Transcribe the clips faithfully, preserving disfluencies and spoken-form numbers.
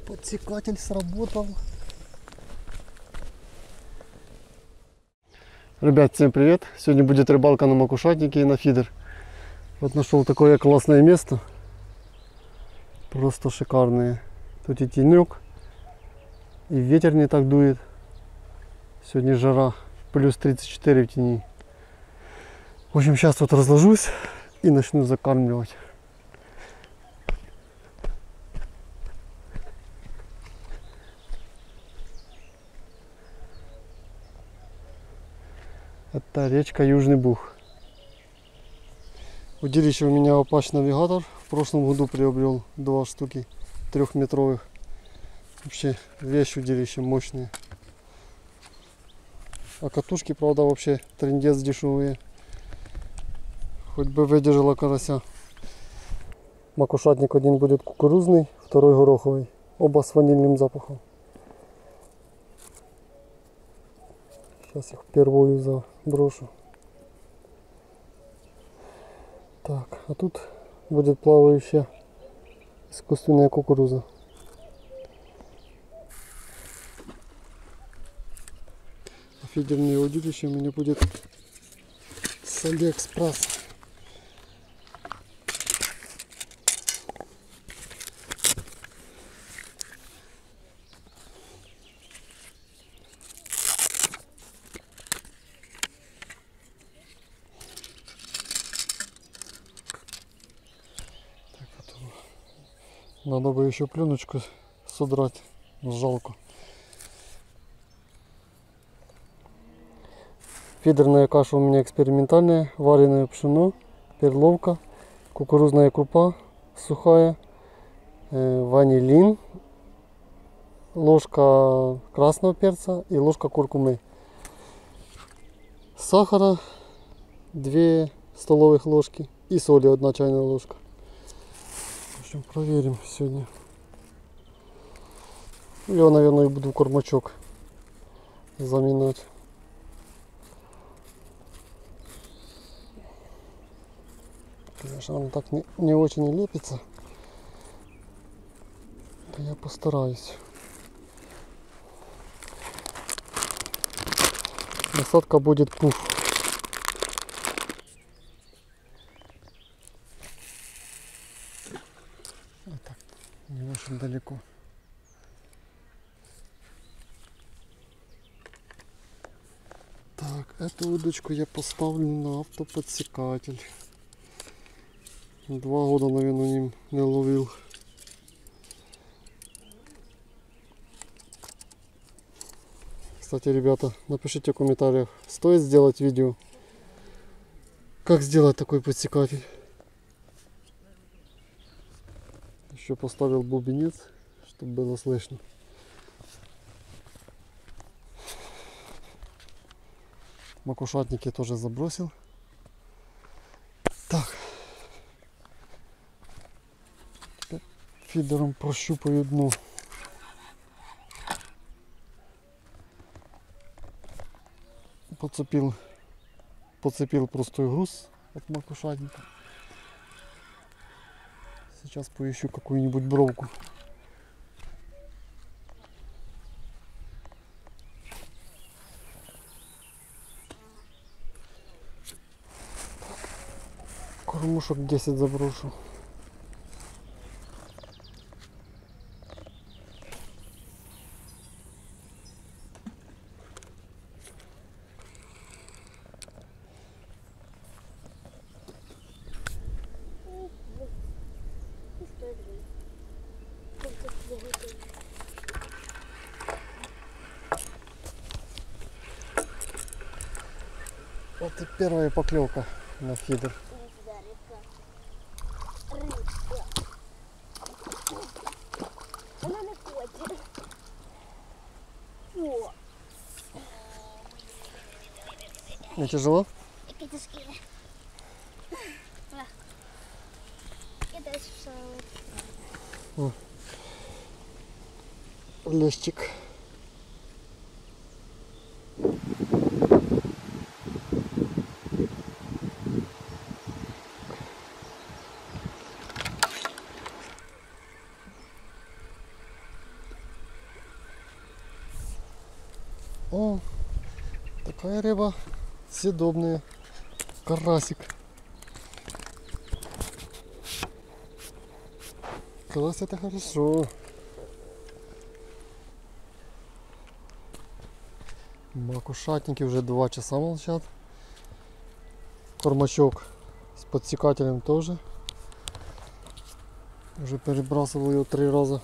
Подсекатель сработал. Ребят, всем привет! Сегодня будет рыбалка на макушатнике и на фидер. Вот нашел такое классное место. Просто шикарное. Тут и тенек, и ветер не так дует. Сегодня жара, плюс тридцать четыре в тени. В общем, сейчас вот разложусь и начну закармливать. Это речка Южный Буг. Удилище у меня Apache навигатор. В прошлом году приобрел два штуки трехметровых. Вообще вещь удилище мощные. А катушки, правда, вообще трындец дешевые. Хоть бы выдержала карася. Макушатник один будет кукурузный, второй гороховый. Оба с ванильным запахом. Сейчас их впервую заброшу. Так, а тут будет плавающая искусственная кукуруза. А фидерное удилище у меня будет с Алиэкспресс. Надо бы еще пленочку содрать, жалко. Фидерная каша у меня экспериментальная. Вареное пшено, перловка, кукурузная крупа сухая, э, ванилин, ложка красного перца и ложка куркумы. Сахара две столовых ложки и соли одна чайная ложка. В общем, проверим сегодня. Я, наверное, и буду кормачок заминать. Конечно, он так не, не очень и лепится. Но я постараюсь. Насадка будет пуф. Так, не очень далеко. Так, эту удочку я поставлю на автоподсекатель. Два года, наверное, ним не ловил. Кстати, ребята, напишите в комментариях, стоит сделать видео, как сделать такой подсекатель. Еще поставил бубенец, чтобы было слышно. Макушатники тоже забросил. Так. Фидером прощупаю дно. Подцепил, подцепил простой груз от макушатника. Сейчас поищу какую-нибудь бровку. Кормушек десять заброшу. Вот и первая поклевка на фидер. Она находит. О. Не тяжело? Это скидно. Это все. Лещик. О, такая рыба съедобная. Карасик. Карась это хорошо. Макушатники уже два часа молчат. Кормачок с подсекателем тоже. Уже перебрасывал его три раза.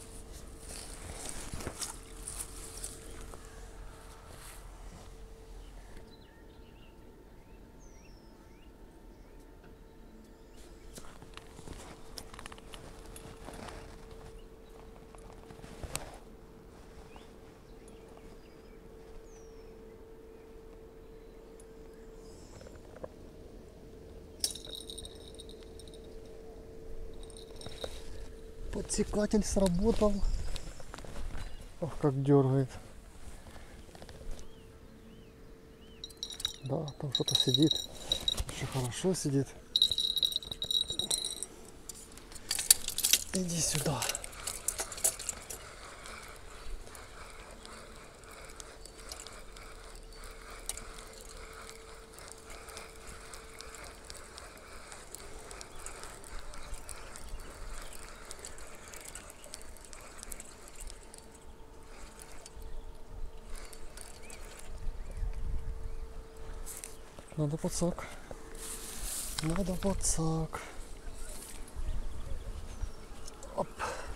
Подсекатель сработал. Ох, как дергает. Да, там что-то сидит. Очень хорошо сидит. Иди сюда. Надо подсак. Надо подсак. Оп.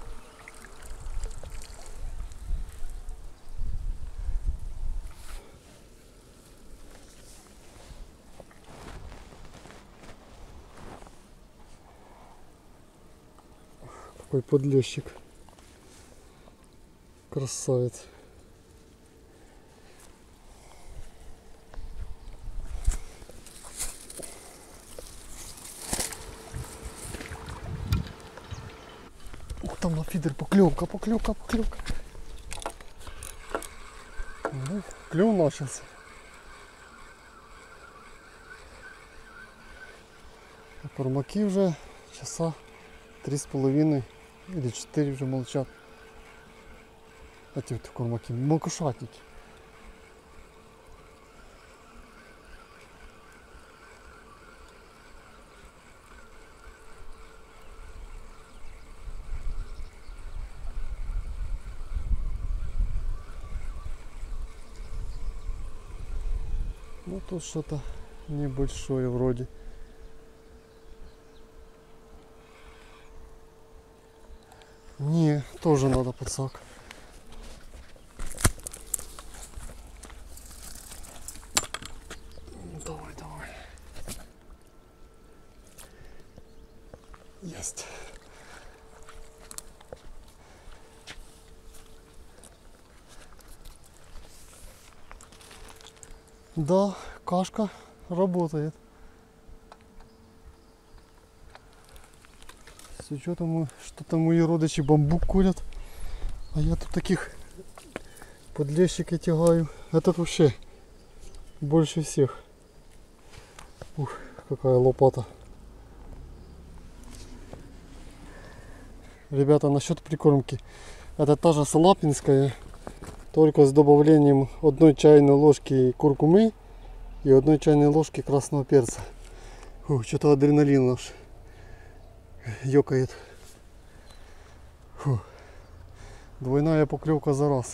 Какой подлещик. Красавец. Там на фидер поклевка, поклевка, поклевка. Ну, клев начался. А кормаки уже часа три с половиной или четыре уже молчат. Эти вот кормаки, макушатники. Ну тут что-то небольшое вроде. Не, тоже надо подсак. Давай, давай. Есть. Да, кашка работает. С учетом, что-то мои родичи бамбук курят, а я тут таких подлещики тягаю. Этот вообще больше всех. Ух, какая лопата. Ребята, насчет прикормки. Это та же салапинская, только с добавлением одной чайной ложки куркумы и одной чайной ложки красного перца. Фу, что-то адреналин наш ёкает. Фу. Двойная поклевка за раз.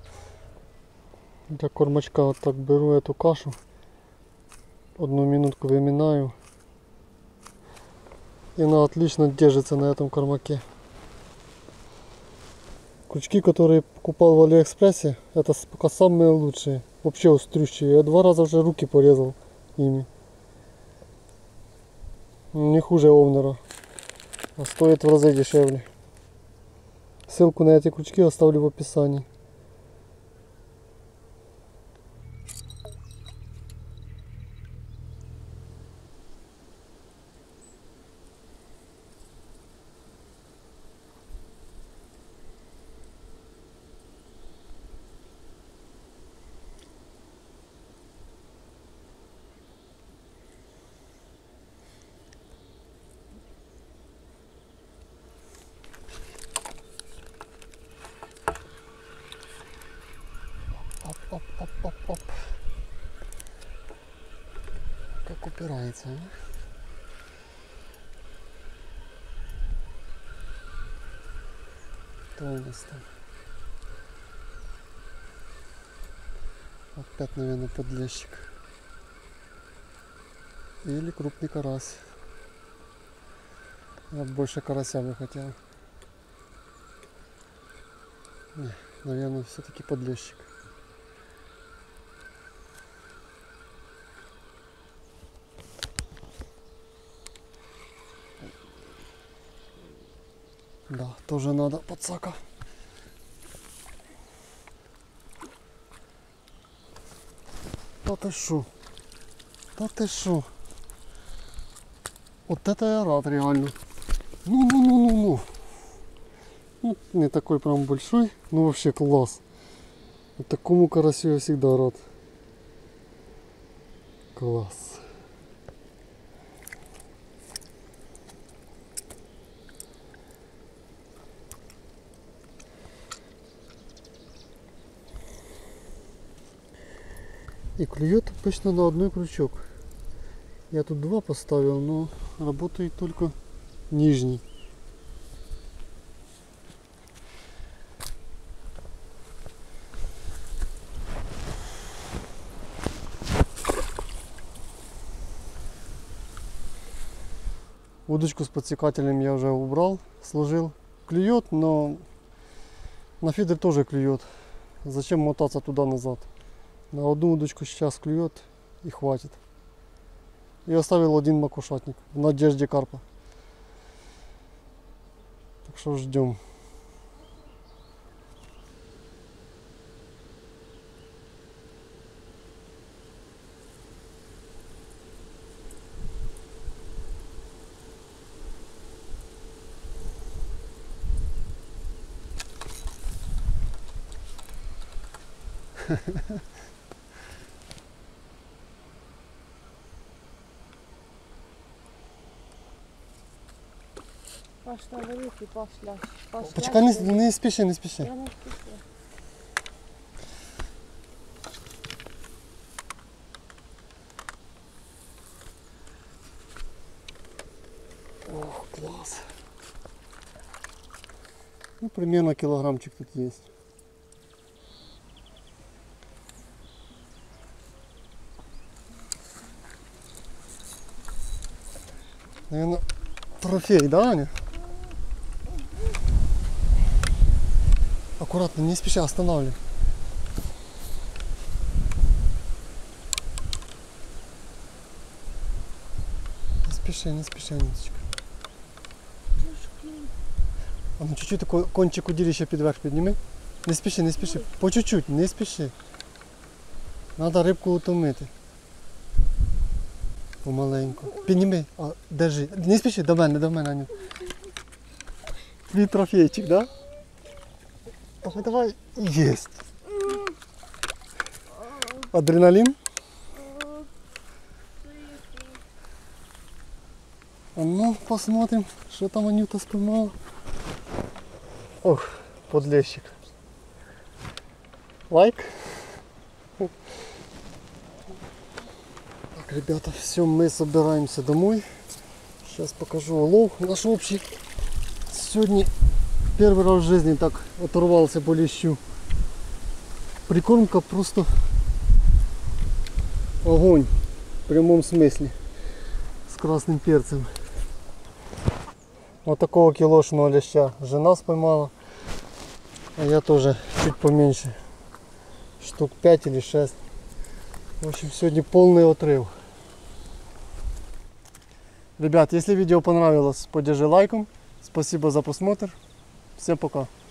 Для кормачка вот так беру эту кашу, одну минутку выминаю, и она отлично держится на этом кормаке. Крючки, которые покупал в Алиэкспрессе, это пока самые лучшие, вообще острющие. Я два раза уже руки порезал ими. Не хуже Овнера, а стоит в разы дешевле. Ссылку на эти крючки оставлю в описании. Оп-оп-оп-оп. Как упирается, а? Кто у нас там? Опять, наверное, подлещик. Или крупный карась. Я больше карася бы хотел. Не, наверное, все-таки подлещик. Да, тоже надо подсака. Та ты шо? Та ты шо? Вот это я рад реально. Ну-ну-ну-ну-ну. Ну, не такой прям большой, но вообще класс. Вот такому карасю я всегда рад. Класс. И клюет обычно на одной крючок. Я тут два поставил, но работает только нижний. Удочку с подсекателем я уже убрал, сложил. Клюет, но на фидер тоже клюет. Зачем мотаться туда-назад? На одну удочку сейчас клюет и хватит. И оставил один макушатник в надежде карпа. Так что ждем. Пошла великий, пошла. Пошла. Почекай, не, не спіши, не спіши. Я не спішу. Ох, класс. Ну, примерно килограммчик тут есть. Наверное, трофей, да, Аня? Аккуратно, не спеши, останавливай. Не спеши, не спеши, Анюточка. А ну чуть-чуть такой кончик удилища підверх підніми. Не спіши, не спіши. По чуть-чуть, не спіши. Треба рибку утомити. Помаленьку. Підніми, а, держи. Не спіши, до мене, до мене, Аню. Твій трофейчик, да? Давай, давай. Єсть. Адреналін? А ну, посмотрим, что там Анюта споймала. Ох, подлещик. Лайк. Так, ребята, все, мы собираемся домой. Сейчас покажу улов наш общий. Сегодня первый раз в жизни так оторвался по лещу. Прикормка просто огонь. В прямом смысле. С красным перцем. Вот такого килошного леща жена споймала. А я тоже чуть поменьше. Штук пять или шесть. В общем, сегодня полный отрыв. Ребят, если видео понравилось, поддержи лайком. Спасибо за просмотр. Всем пока.